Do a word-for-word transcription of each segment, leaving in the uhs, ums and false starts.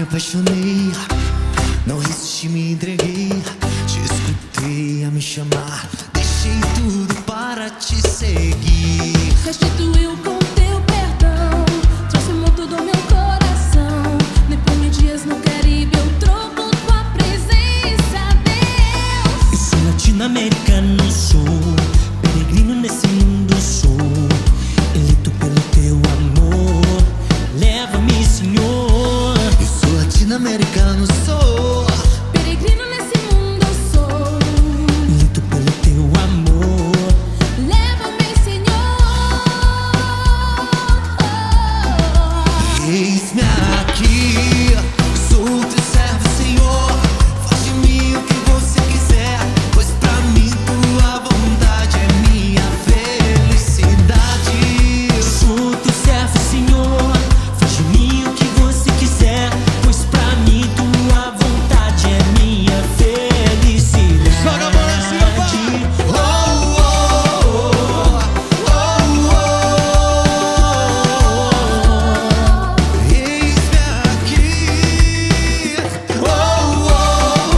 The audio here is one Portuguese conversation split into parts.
apaixonei, não resisti, me entreguei. Te escutei a me chamar, deixei tudo para te seguir. Restituiu com teu perdão, transformou tudo meu coração. Depois de dias no Caribe eu troco tua presença, Deus. Eu sou latino-americano, sou peregrino nesse mundo, sou eleito pelo teu amor. Leva-me, Senhor. Eu sou latino-americano, sou Peregrino nesse mundo eu sou, eleito pelo teu amor. leva-me, Senhor. eis-me aqui, sou teu servo, Senhor. Faz de mim o que você quiser, pois pra mim tua vontade é minha felicidade. Sou teu servo, Senhor. Faz de mim o que você quiser, pois pra mim tua vontade é minha felicidade. Joga a mão lá em cima. Oh, oh, oh, oh, oh. Eis-me aqui. Oh, oh,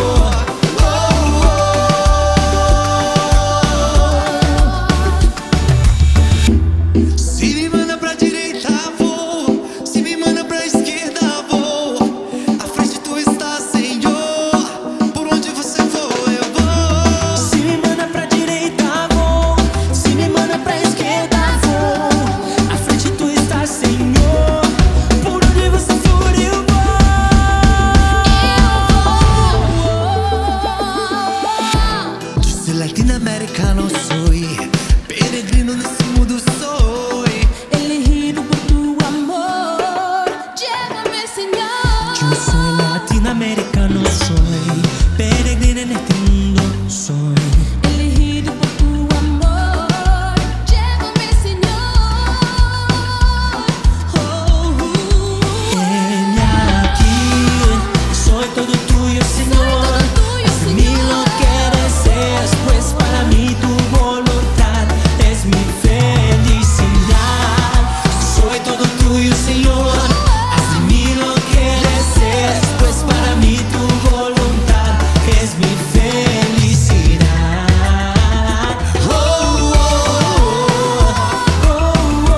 oh, oh. Se me manda pra direita, vou. Se me manda pra esquerda, vou. À frente tu está, Senhor. Por onde você for, eu vou. Se me manda pra direita, vou. Se me manda pra esquerda, vou. À frente tu está, Senhor. Por onde você for, eu vou. Yo soy latinoamericano, soy peregrino nesse mundo, sou. Elegido por tu amor, llévame, Señor. Yo soy latinoamericano, soy peregrino en este mundo, soy. Elegido por tu amor, llévame, Señor. Oh, oh, Heme aquí, soy todo tuyo, Señor. tuyo, Haz de mí lo Señor. que deseas, pues para mí tu voluntad es mi felicidad. Soy todo tuyo, Señor. Haz de mí lo que deseas, pues para mí tu voluntad es mi felicidad. Oh, oh, oh, oh,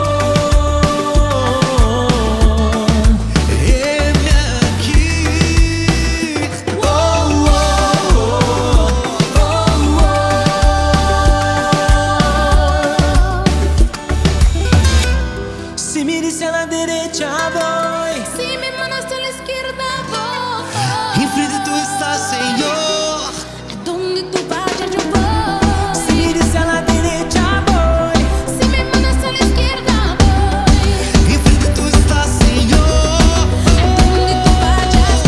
oh, oh. Heme aqui. Oh, oh, Si me dice a la derecha voy, si me mandas a la izquierda, em voy. frente tu está, Senhor. Donde tú vayas, yo voy. si me dice a la derecha voy, Si me mandas a la izquierda, voy. Em frente tu está, Senhor. Donde tú vayas,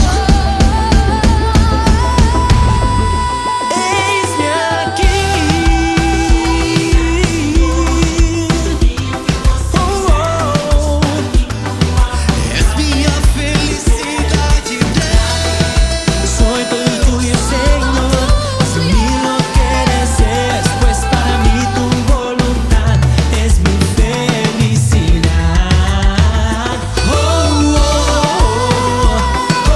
eis-me aqui. Oh, oh, És minha felicidade, Deus. soy todo tuyo, Señor. Haz de mí lo que deseas, pues para mí tu voluntad es mi felicidad. Oh, oh, oh,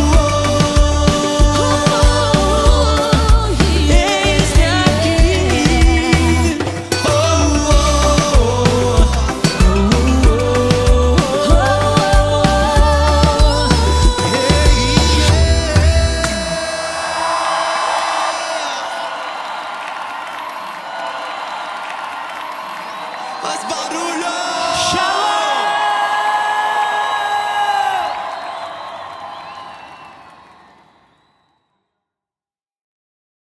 oh, oh. Eis-me aqui. Oh, oh, Faz barulho.